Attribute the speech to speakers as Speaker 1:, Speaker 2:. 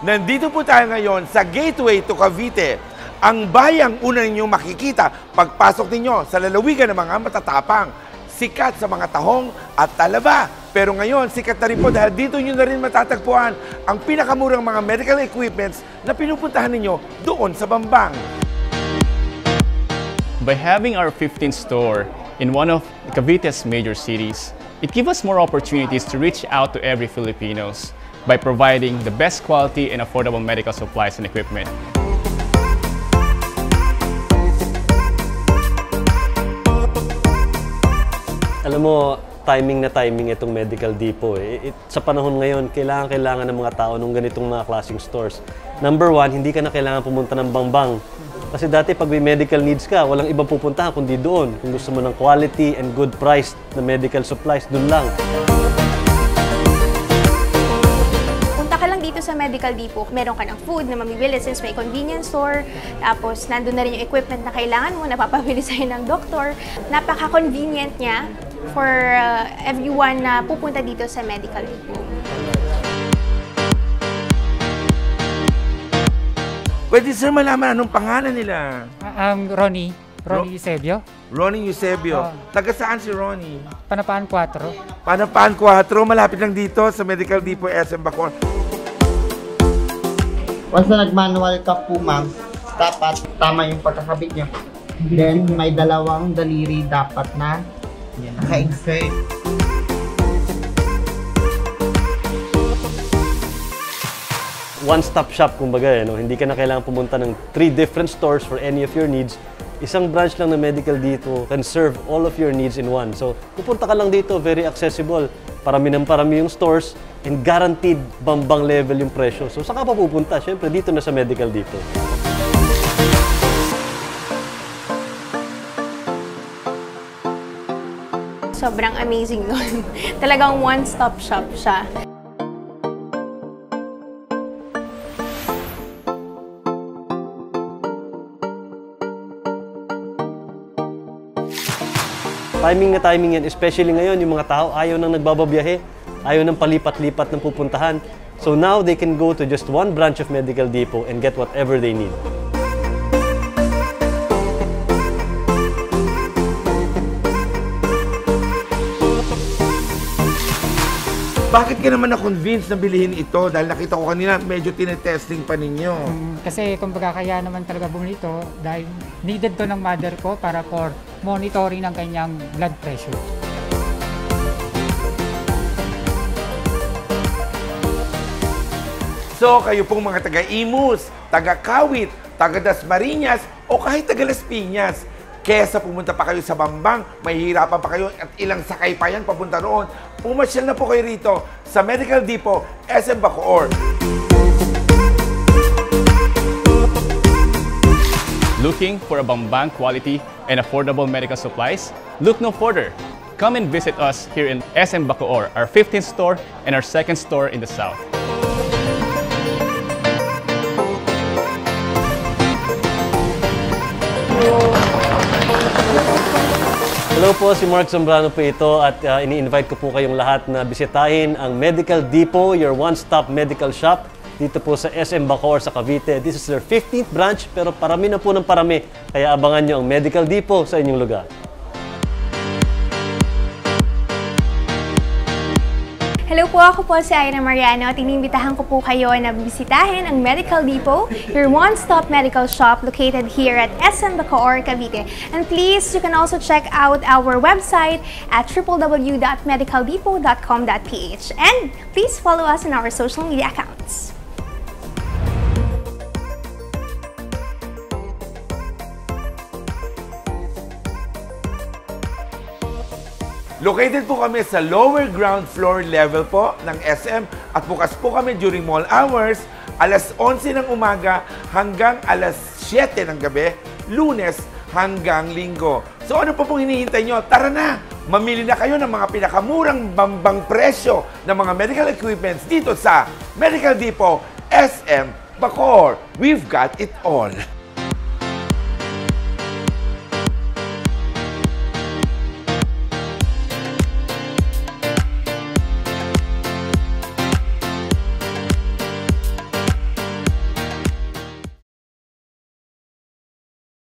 Speaker 1: Nandito po tayo ngayon sa gateway to Cavite. Ang bayang una ninyong makikita pagpasok ninyo sa lalawigan ng mga matatapang. Sikat sa mga tahong at talaba. Pero ngayon, sikat na rin po dahil dito nyo na rin matatagpuan ang pinakamurang mga medical equipments na pinupuntahan ninyo doon sa Bambang.
Speaker 2: By having our 15th store in one of Cavite's major cities, it gives us more opportunities to reach out to every Filipinos by providing the best quality and affordable medical supplies and equipment.
Speaker 3: Alam mo, timing na timing itong Medical Depot. Sa panahon ngayon, kailangan ng mga tao ng ganitong mga klaseng stores. Number one, hindi ka na kailangan pumunta ng Bambang. Kasi dati pag may medical needs ka, walang ibang pupuntahan kundi doon. Kung gusto mo ng quality and good price na medical supplies, doon lang.
Speaker 4: Dito sa Medical Depot, meron ka ng food na mamibili since may convenience store. Tapos, nandun na rin yung equipment na kailangan mo, napapabili sa'yo ng doktor. Napaka-convenient niya for everyone na pupunta dito sa Medical Depot.
Speaker 1: Pwede sir malaman anong pangalan nila?
Speaker 5: Ronnie Eusebio.
Speaker 1: Ronnie Eusebio. Taga saan si Ronnie?
Speaker 5: Panapaan 4.
Speaker 1: Panapaan 4, malapit lang dito sa Medical Depot SM Bacoor.
Speaker 6: Once na nag-manual ka po, ma'am, dapat tama yung pagkakabit niya. Then, may dalawang daliri dapat na naka-insert.
Speaker 3: One-stop shop, kumbaga, no? Hindi ka na kailangan pumunta ng 3 different stores for any of your needs. Isang branch lang na Medical Depot can serve all of your needs in one. So, pupunta ka lang dito, very accessible. Parami ng parami yung stores and guaranteed Bambang level yung presyo. So, saan ka pa pupunta? Siyempre, dito na sa Medical Depot.
Speaker 4: Sobrang amazing nun. Talagang one-stop shop siya.
Speaker 3: Timing na timing yan, especially ngayon, yung mga tao ayaw nang nagbababiyahe, ayaw nang palipat-lipat ng pupuntahan. So now they can go to just one branch of Medical Depot and get whatever they need.
Speaker 1: Bakit ka naman na-convince na bilhin ito? Dahil nakita ko kanina, medyo tinetesting pa ninyo.
Speaker 5: Kasi kumbaga kaya naman talaga bumili ito dahil needed to ng mother ko para for monitoring ng kanyang blood pressure.
Speaker 1: So, kayo pong mga taga-Imus, taga-Kawit, taga-Dasmariñas, o kahit taga-Las Piñas, kesa pumunta pa kayo sa Bambang, mahihirapan pa kayo at ilang sakay pa yan papunta roon, pumasyal na po kayo rito sa Medical Depot SM Bacoor.
Speaker 2: Looking for a Bambang quality and affordable medical supplies? Look no further. Come and visit us here in SM Bacoor, our 15th store and our 2nd store in the south.
Speaker 3: Hello po, si Mark Zambrano po ito at ini-invite ko po kayong lahat na bisitahin ang Medical Depot, your one-stop medical shop dito po sa SM Bacoor sa Cavite. This is their 15th branch pero parami na po ng parami. Kaya abangan nyo ang Medical Depot sa inyong lugar.
Speaker 4: Hello po, ako po si Ayra Mariano at inimbitahan ko po kayo na bisitahin ang Medical Depot, your one-stop medical shop located here at SM Bacoor, Cavite. And please, you can also check out our website at www.medicaldepot.com.ph. And please follow us on our social media accounts.
Speaker 1: Located po kami sa lower ground floor level po ng SM at bukas po kami during mall hours, alas 11 ng umaga hanggang alas 7 ng gabi, Lunes hanggang Linggo. So ano po pong hinihintay nyo? Tara na! Mamili na kayo ng mga pinakamurang Bambang presyo ng mga medical equipments dito sa Medical Depot SM Bacoor. We've got it all!